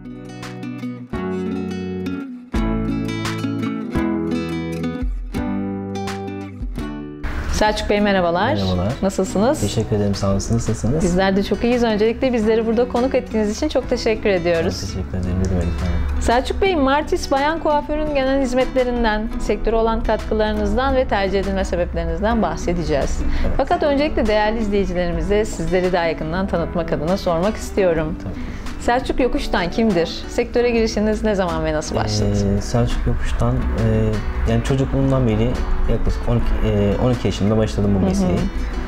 Selçuk Bey merhabalar. Merhabalar. Nasılsınız? Teşekkür ederim. Sağ olun. Nasılsınız? Bizler de çok iyiyiz. Öncelikle bizleri burada konuk ettiğiniz için çok teşekkür ediyoruz. Teşekkür ederim. Ne demek efendim? Selçuk Bey, Martis Bayan Kuaförü'nün genel hizmetlerinden, sektöre olan katkılarınızdan ve tercih edilme sebeplerinizden bahsedeceğiz. Evet. Fakat öncelikle değerli izleyicilerimize sizleri daha yakından tanıtmak adına sormak istiyorum. Tabii. Selçuk Yokuş'tan kimdir? Sektöre girişiniz ne zaman ve nasıl başladı? Selçuk Yokuş'tan yani çocukluğumdan beri yaklaşık 12 yaşında başladım bu mesleği.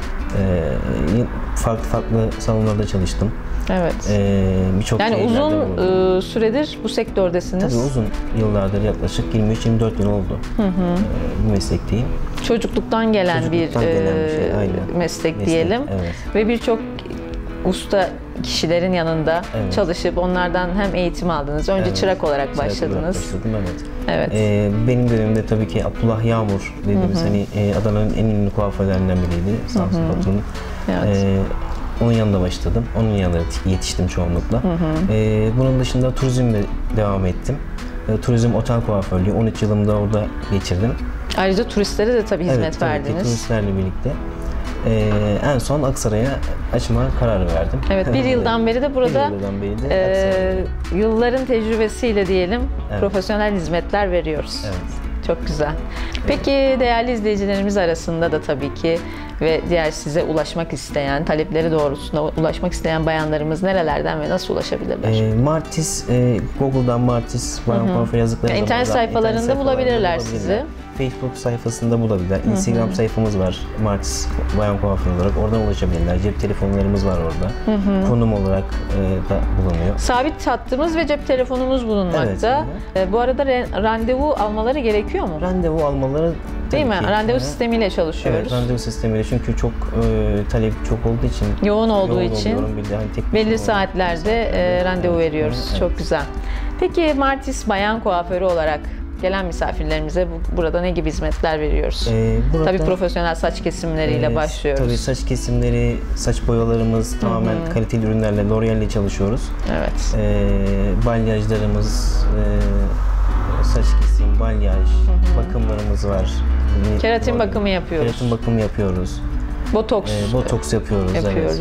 Farklı salonlarda çalıştım. Evet. Birçok yani uzun süredir bu sektördesiniz. Tabii uzun yıllardır, yaklaşık 23-24 yıl oldu bu meslekteyim. Çocukluktan gelen bir meslek diyelim. Evet. Ve birçok usta kişilerin yanında çalışıp onlardan hem eğitim aldınız. Önce çırak olarak başladınız. Evet. Benim dönemimde tabii ki Abdullah Yağmur dediğimiz Adana'nın en ünlü kuaförlerinden biriydi. Sağ olsun patronum. Evet. Onun yanında başladım. Onun yanında yetiştim çoğunlukla. Bunun dışında turizmle devam ettim. Turizm otel kuaförlüğü 13 yılımda orada geçirdim. Ayrıca turistlere de tabii hizmet verdiniz. Evet, turistlerle birlikte. En son Aksaray'a açma kararı verdim. Evet, bir yıldan beri de burada yılların tecrübesiyle diyelim profesyonel hizmetler veriyoruz. Evet. Çok güzel. Peki değerli izleyicilerimiz arasında da tabii ki ve diğer size ulaşmak isteyen, talepleri doğrultusunda ulaşmak isteyen bayanlarımız nerelerden ve nasıl ulaşabilirler? Martis, Google'dan Martis Bayan Kuaför yazdıklarında İnternet sayfalarında bulabilirler sizi. Facebook sayfasında bulabilirler. Instagram sayfamız var, Martis Bayan Kuaför olarak. Oradan ulaşabilirler. Cep telefonlarımız var orada. Konum olarak da bulunuyor. Sabit hattımız ve cep telefonumuz bulunmakta. Evet. Bu arada randevu almaları gerekiyor mu? Randevu almaları değil mi? Randevu sistemiyle çalışıyoruz. Evet, randevu sistemiyle, çünkü çok talep çok olduğu için, yoğun olduğu için belli saatlerde randevu veriyoruz. Evet. Çok güzel. Peki Martis Bayan Kuaförü olarak gelen misafirlerimize burada ne gibi hizmetler veriyoruz? Tabii profesyonel saç kesimleriyle başlıyoruz. Tabii saç kesimleri, saç boyalarımız tamamen kaliteli ürünlerle, L'Oreal ile çalışıyoruz. Evet. Balyajlarımız, saç kesim, balyaj, bakımlarımız var. Keratin bakımı yapıyoruz. Keratin bakımı yapıyoruz. Botoks yapıyoruz. Evet.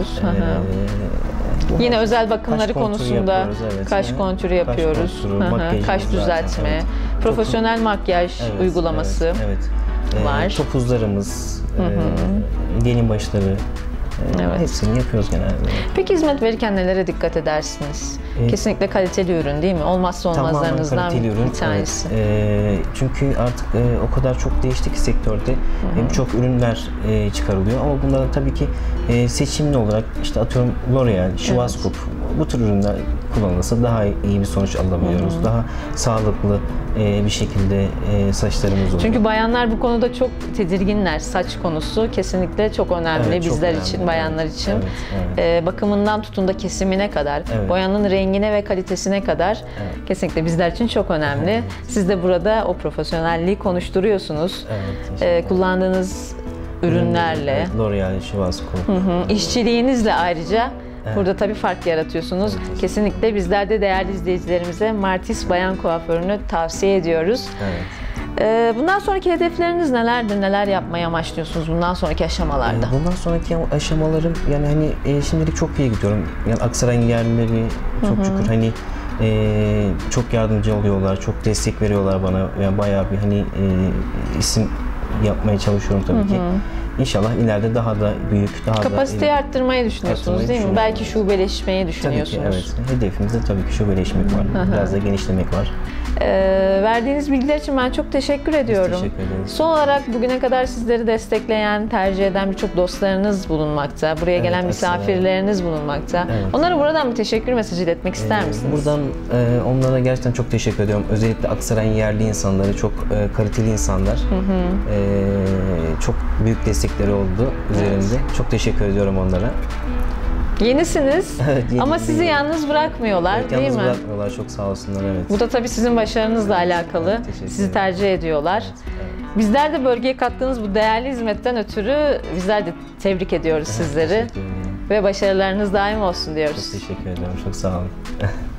Yine özel bakımları konusunda kaş kontürü yapıyoruz. Kaş düzeltme, profesyonel makyaj uygulaması var. Topuzlarımız, gelin başları, hepsini yapıyoruz genelde. Peki hizmet verirken nelere dikkat edersiniz? Kesinlikle kaliteli ürün değil mi? Olmazsa olmazlarınızdan bir tanesi. Çünkü artık o kadar çok değişti ki sektörde. Birçok ürünler çıkarılıyor ama bunların tabii ki seçimli olarak, işte atıyorum L'Oreal, Schwarzkopf, bu tür ürünler kullanılırsa daha iyi bir sonuç alabiliyoruz. Daha sağlıklı bir şekilde saçlarımız oluyor. Çünkü bayanlar bu konuda çok tedirginler. Saç konusu kesinlikle çok önemli bizler için, bayanlar için. Bakımından tutun da kesimine kadar, boyanın rengine ve kalitesine kadar kesinlikle bizler için çok önemli. Siz de burada o profesyonelliği konuşturuyorsunuz. Kullandığınız ürünlerle. L'Oreal, Schwarzkopf. İşçiliğinizle ayrıca burada tabii fark yaratıyorsunuz. Kesinlikle bizler de değerli izleyicilerimize Martis Bayan Kuaförü'nü tavsiye ediyoruz. Bundan sonraki hedefleriniz nelerdir? Neler yapmayı amaçlıyorsunuz bundan sonraki aşamalarda? Bundan sonraki aşamalarım, yani şimdilik çok iyi gidiyorum. Yani Aksaray'ın yerlileri çok şükür çok yardımcı oluyorlar, çok destek veriyorlar bana. Yani bayağı bir isim yapmaya çalışıyorum tabii ki. İnşallah ileride daha da büyük, daha kapasiteyi arttırmayı düşünüyorsunuz değil mi? Belki şubeleşmeyi düşünüyorsunuz. Tabii ki, evet. Hedefimizde tabii ki şubeleşmek var. Biraz da genişlemek var. Verdiğiniz bilgiler için ben çok teşekkür ediyorum. Biz teşekkür ederiz. Son olarak bugüne kadar sizleri destekleyen, tercih eden birçok dostlarınız bulunmakta. Buraya gelen misafirleriniz bulunmakta. Onlara buradan bir teşekkür mesajı iletmek ister misiniz? Buradan onlara gerçekten çok teşekkür ediyorum. Özellikle Aksaray'ın yerli insanları, çok kaliteli insanlar. Çok büyük destekleri oldu üzerimde. Çok teşekkür ediyorum onlara. Yenisiniz ama sizi yalnız bırakmıyorlar değil mi? Yalnız bırakmıyorlar, çok sağ olsunlar. Bu da tabii sizin başarınızla alakalı. Sizi tercih ediyorlar. Bizler de bölgeye kattığınız bu değerli hizmetten ötürü bizler de tebrik ediyoruz sizleri. Ve başarılarınız daim olsun diyoruz. Çok teşekkür ederim, çok sağ olun.